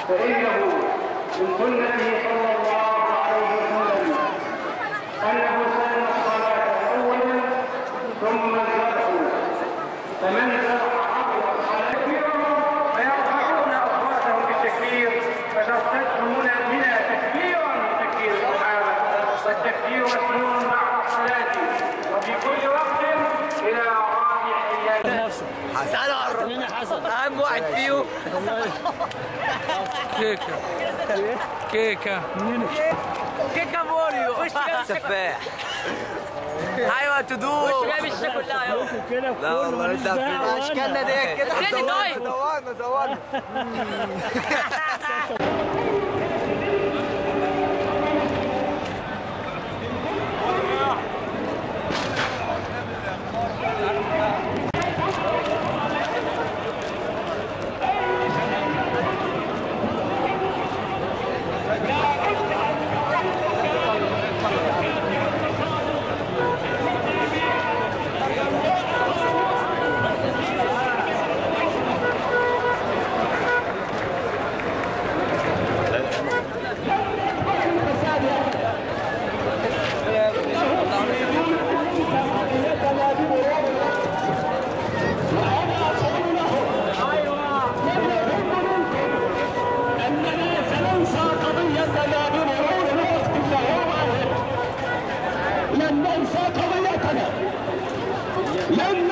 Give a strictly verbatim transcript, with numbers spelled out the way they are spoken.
فإنه من سنته صلى الله عليه وسلم أنه سن الصلاة أولا ثم الذبح، فمن ذبح قبل الصلاة فيرفعون أصواتهم بالتكبير فترتد هنا بنا تكبيرا من تكبير الصحابة، والتكبير مسنون بعد الصلاة وفي كل وقت إلى رابع أيام. تعالوا عرفنا حسن أهم واحد فيهم. كيكة كيكة كيكة موريو سفاح. ايوه تدوق وش جايب الشكل لا يا لا والله انت اشكالنا دي كده دورنا دورنا لن